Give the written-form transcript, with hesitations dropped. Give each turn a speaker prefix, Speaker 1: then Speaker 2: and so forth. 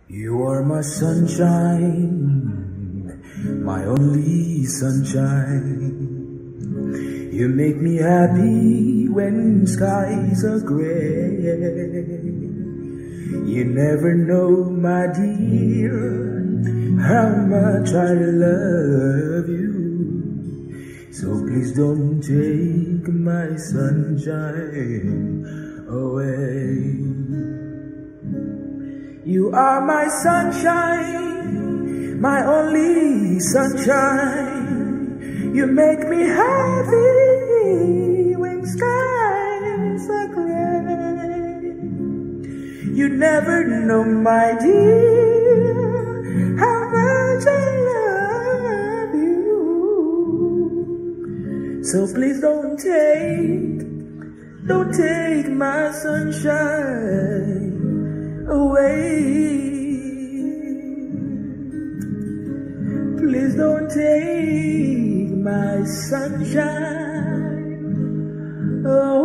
Speaker 1: You are my sunshine, my only sunshine. You make me happy when skies are gray. You never know, my dear, how much I love you. So please don't take my sunshine away. You are my sunshine, my only sunshine. You make me happy when skies are gray. You never know, my dear, how much I love you. So please don't take my sunshine away. Please don't take my sunshine away.